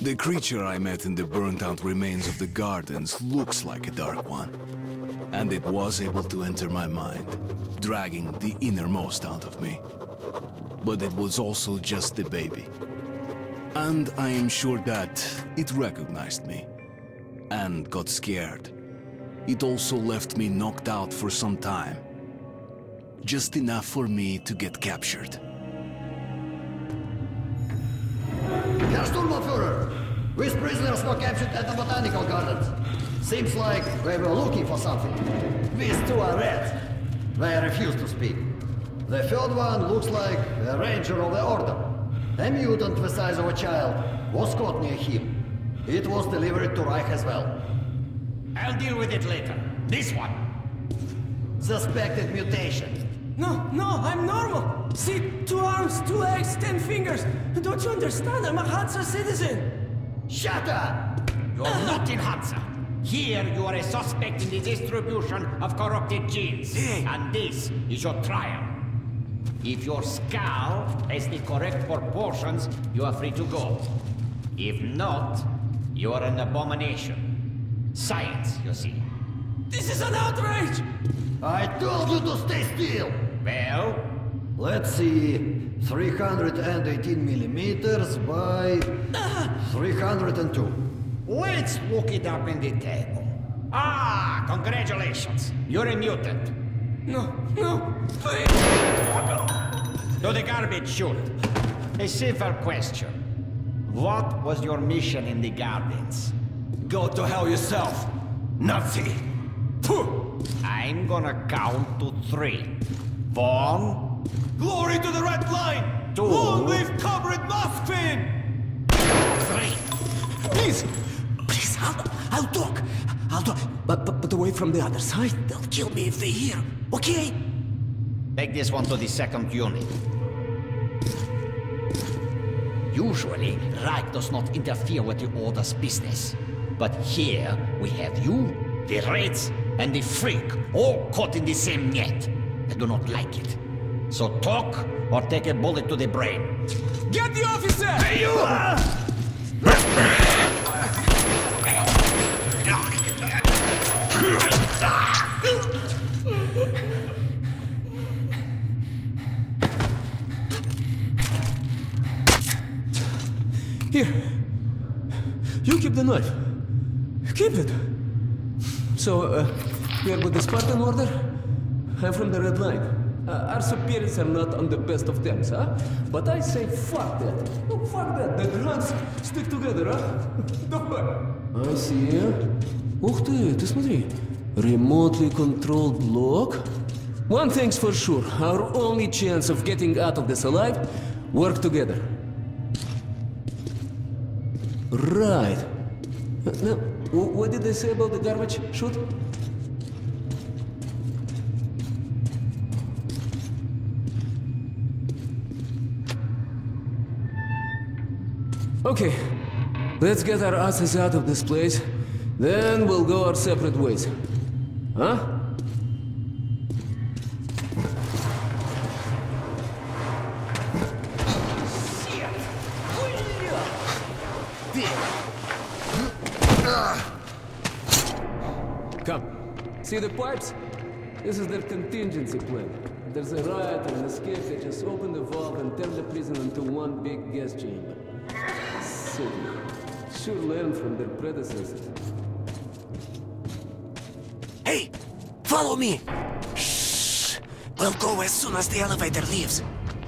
The creature I met in the burnt-out remains of the gardens looks like a dark one. And it was able to enter my mind, dragging the innermost out of me. But it was also just a baby. And I am sure that it recognized me and got scared. It also left me knocked out for some time. Just enough for me to get captured. Herr Sturmbannführer! These prisoners were captured at the Botanical Gardens. Seems like they were looking for something. These two are rats. They refuse to speak. The third one looks like a ranger of the Order. A mutant the size of a child was caught near him. It was delivered to Reich as well. I'll deal with it later. This one. Suspected mutation. No, I'm normal. See, 2 arms, 2 legs, 10 fingers. Don't you understand? I'm a Hansa citizen. Shut up! You're not in Hansa. Here you are a suspect in the distribution of corrupted genes. And this is your trial. If your skull has the correct proportions, you are free to go. If not, you are an abomination. Science, you see. This is an outrage! I told you to stay still! Well? Let's see... 318 millimeters by... 302. Let's look it up in the table. Ah, congratulations. You're a mutant. No, please! To the garbage chute. A simple question. What was your mission in the gardens? Go to hell yourself, Nazi! I'm gonna count to 3. 1... Glory to the Red Line! 2... Long live Comrade Moskvin! 3... Please, I'll talk. But away from the other side. They'll kill me if they hear. Okay? Take this one to the 2nd unit. Usually, Reich does not interfere with the Order's business. But here, we have you, the Reds, and the Freak, all caught in the same net. I do not like it. So talk, or take a bullet to the brain. Get the officer! Hey, you! Here. You keep the knife. Keep it. So, you're with the Spartan Order? I'm from the Red Line. Our superiors are not on the best of terms, huh? But I say fuck that. No, fuck that. The grunts stick together, huh? Давай. I see. Ух ты смотри. Remotely controlled block. One thing's for sure. Our only chance of getting out of this alive, work together. Right. Now, what did they say about the garbage chute? Okay, let's get our asses out of this place. Then we'll go our separate ways. Huh? Come. See the pipes? This is their contingency plan. If there's a riot or an escape, they just open the valve and turn the prison into one big gas chamber. Silly. Sure learn from their predecessors. Hey! Follow me! Shh! We'll go as soon as the elevator leaves.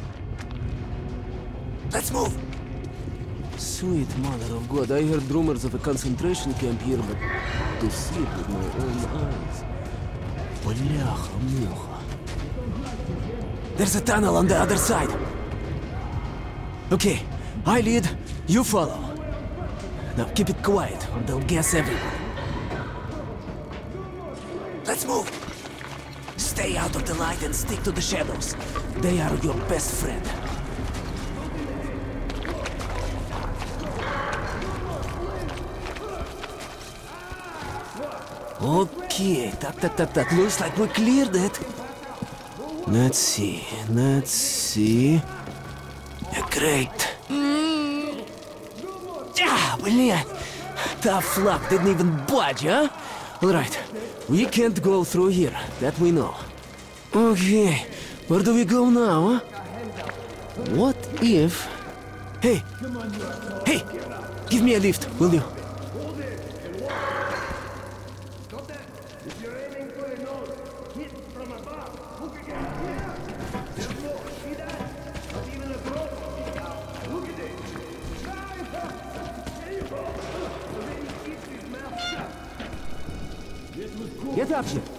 Let's move! Sweet mother of God, I heard rumors of a concentration camp here, but to see it with my own eyes. Бляха-муха. There's a tunnel on the other side. Okay, I lead, you follow. Now keep it quiet, or they'll guess everyone. Let's move! Stay out of the light and stick to the shadows. They are your best friend. Okay, так. Looks like we cleared it. Let's see. Great. Блин, tough luck, didn't even budge, huh? Alright, we can't go through here, that we know. Okay, where do we go now, huh? What if... Hey! Hey! Give me a lift, will you? Get up here!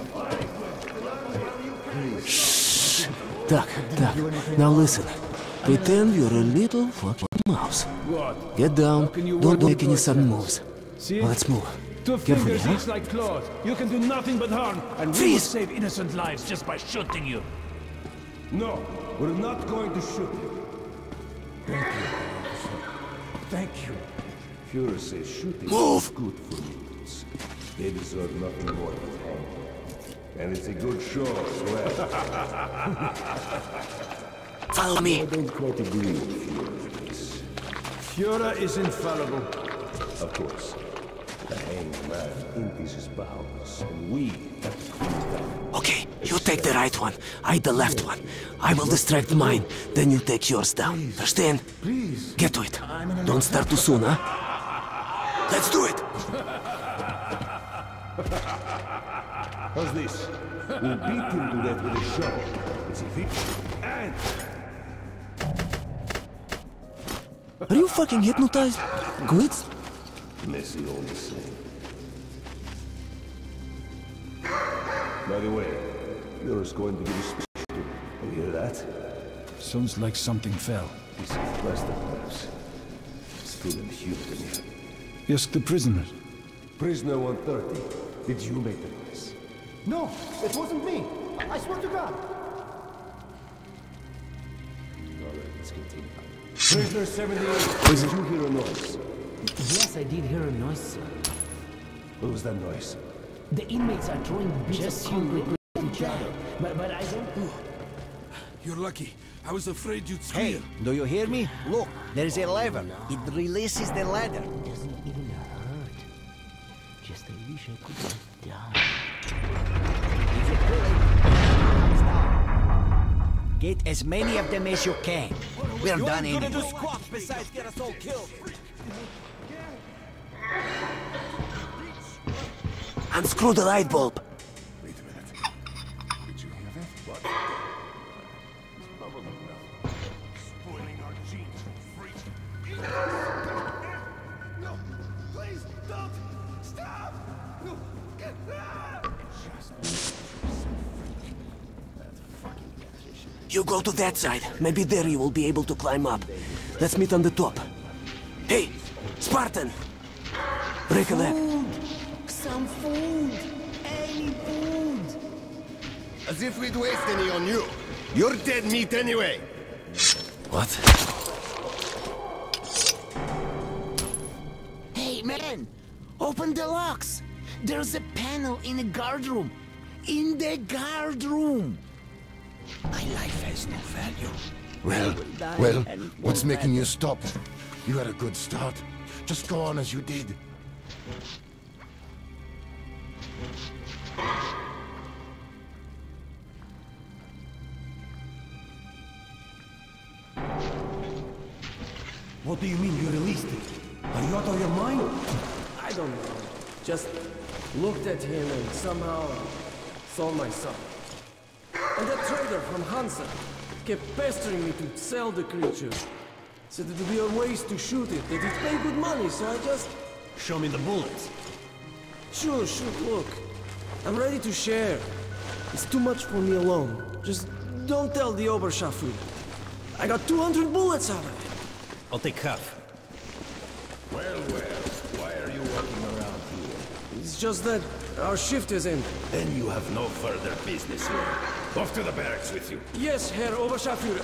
Shh! Duck, now listen. Pretend you're a little fucking mouse. Get down, don't make any sudden moves. Let's move. Two Carefully, fingers huh? each like claws. You can do nothing but harm, and we will Freeze! save innocent lives just by shooting you. No, we're not going to shoot you. Thank you. Thank you. Führer says shooting Move! is good for mutants. They deserve nothing more than hanging. And it's a good show as well. Follow me. I don't quite agree with Führer on this. Führer is infallible. Of course. The hanged man empties his bowels, and we have to clean it up. Okay, you take the right one, I the left one. I will distract mine, then you take yours down. Understand? Please. Get to it. Don't start too soon, huh? Let's do it! How's this? We'll beat him to death with a shovel. It's a victory. And... Are you fucking hypnotized? Quit? Messy all the same. By the way, Führer's going to give a speech to... You hear that? Sounds like something fell. Piece of plastic, perhaps. Still inhuman to me. Ask the prisoners. Prisoner 130, did you make the noise? No, it wasn't me. I swear to God. Alright, let's continue. Prisoner 78, did you hear a noise? Yes, I did hear a noise, sir. What was that noise? The inmates are throwing bits of concrete at each other, but I don't... You're lucky. I was afraid you'd Hey, squeal. do you hear me? Look, there is a lever. It releases the ladder. Doesn't even hurt. Just I wish I could get down. If it really comes down, get as many of them as you can. We're done anyway. squat besides get us all killed. Unscrew the light bulb. Wait a minute. Did you hear that? What? It's probably nothing. Spoiling our genes for free. No! Please, don't! Stop! No! You go to that side. Maybe there you will be able to climb up. Let's meet on the top. Hey, Spartan! Break a leg. Some food! Any food! As if we'd waste any on you. You're dead meat anyway. What? Hey, man! Open the locks! There's a panel in the guard room! In the guard room! My life has no value. Well, what's making you stop? You had a good start. Just go on as you did. What do you mean you released him? Are you out of your mind? I don't know. Just looked at him and somehow saw my son. And that trader from Hansa kept pestering me to sell the creature. Said it would be a waste to shoot it, that it paid good money, so I just... Show me the bullets. Sure, look. I'm ready to share. It's too much for me alone. Just don't tell the Oberscharführer. I got 200 bullets out of it. I'll take half. Well, why are you walking around here? It's just that our shift is in. Then you have no further business here. Off to the barracks with you. Yes, Herr Oberscharführer.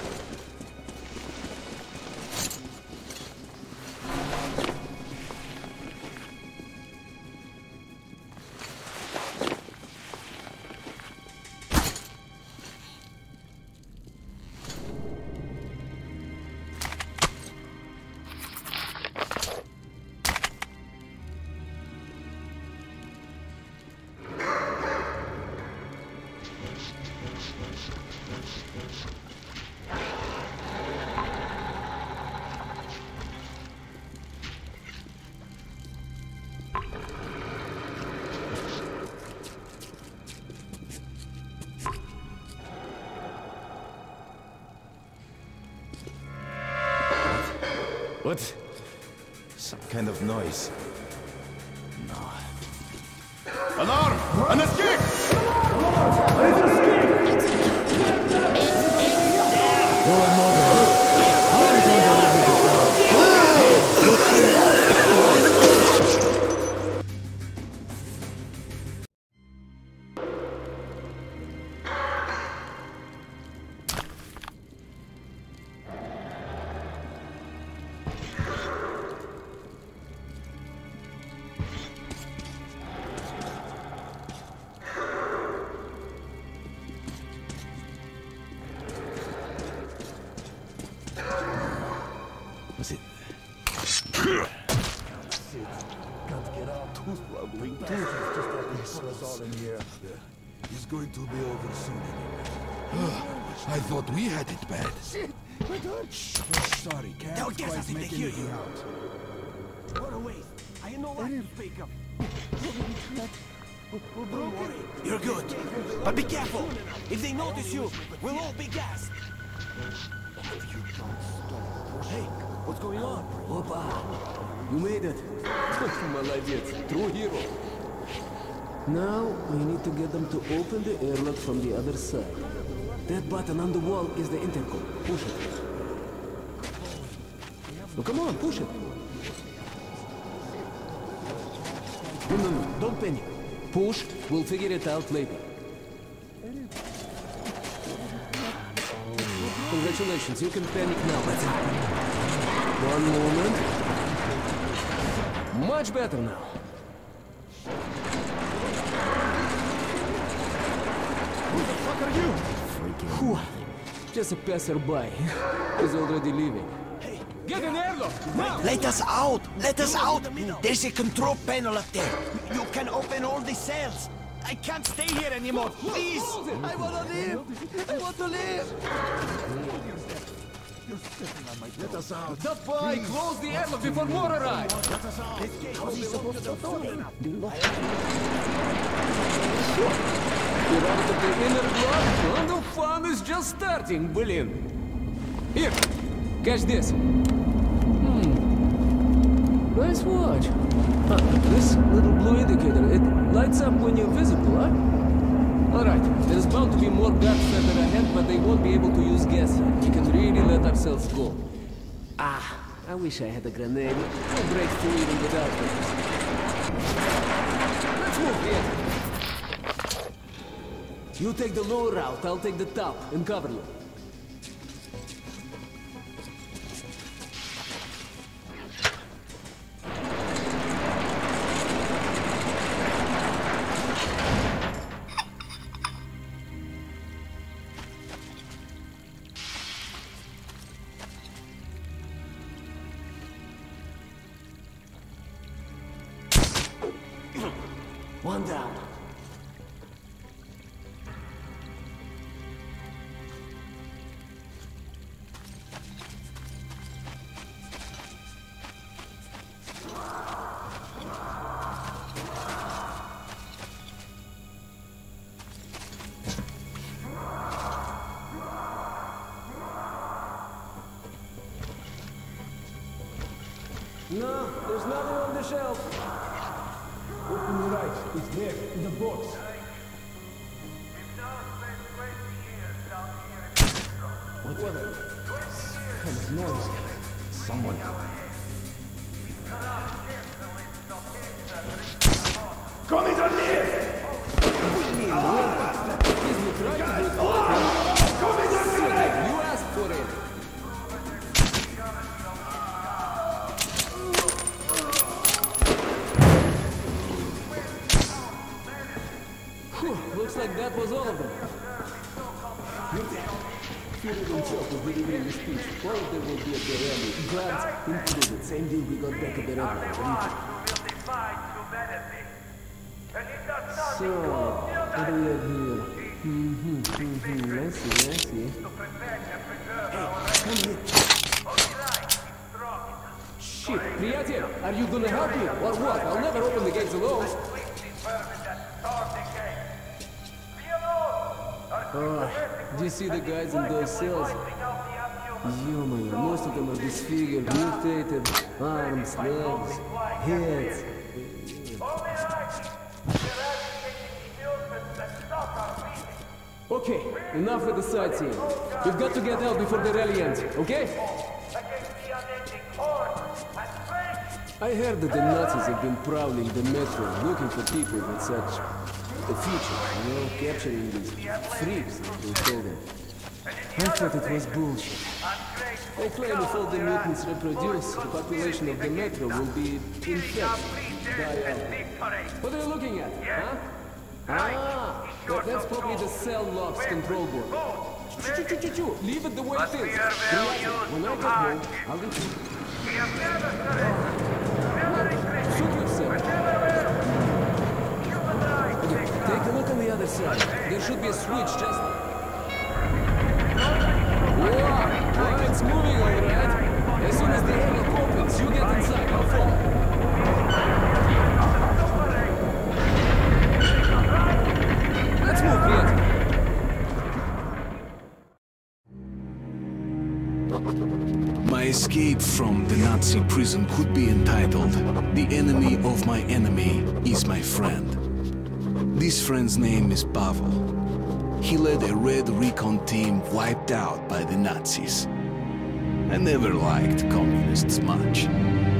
What? Some kind of noise. No. Alarm! An escape! Was it? It's going to be over soon anyway. I thought we had it bad. Sorry, can't Don't guess quite I think they make hear anything you. out. What a waste. I had no right to speak up. You're good. But be careful. If they notice you, we'll all be gassed. Hey, what's going on? Opa! You made it! Молодец! True hero! Now, we need to get them to open the airlock from the other side. That button on the wall is the intercom. Push it. Oh, come on, push it! No, don't panic. Push, we'll figure it out later. Congratulations, you can panic now. Let's happen. One moment. Much better now. Who the fuck are you? Whew. Just a passerby. He's already leaving. Hey, Get an airlock! Now! let us out! Let us out! There's a control panel up there. You can open all the cells. I can't stay here anymore. Please! I want to live! I want to live! Let us out. That boy, close the airlock before more arrive! Let us out. How's he supposed to do it? You're out of the inner block, and the fun is just starting, блин. Here, catch this. Nice watch. Huh, this little blue indicator, it lights up when you're visible, huh? Alright, there's bound to be more guards further ahead, but they won't be able to use gas yet. We can really let ourselves go. Ah, I wish I had a grenade. I'll break through even without it. Let's move here. You take the lower route, I'll take the top and cover you. One down. No, there's nothing on the shelf. Open the right. It's there, in the box. What the? Kind of noise. Someone. Coming on here! You asked for it. Looks like that was all of them. Führer himself was delivering the speech. All of them will be at the rally. Guards included. Same deal we got back at the Red Line. So, what do we have here? I see. Come here. Shit, приятель, are you gonna help me or what? I'll never open the gates alone. Oh, do you see the guys in those cells? Ё-моё, most of them are disfigured, mutated, arms, legs, heads. Okay, enough with the sightseeing. We've got to get out before the rally ends, okay? I heard that the Nazis have been prowling the metro, looking for people with such a future, you know, capturing these freaks, they call them. I thought it was bullshit. They claim if all the mutants reproduce, the population of the metro will be infected, die out. What are you looking at, huh? Ah, that's probably the cell locks control board. Leave it the way it is. When I get home, I'll let you... Shoot yourself. Okay, take a look on the other side. There should be a switch just... Whoa! Oh, it's moving all right. As soon as the airlock opens, you get inside. I'll follow. Let's move, Piet. My escape from the Nazi prison could be entitled "The enemy of my enemy is my friend." This friend's name is Pavel. He led a Red Recon team wiped out by the Nazis. I never liked communists much.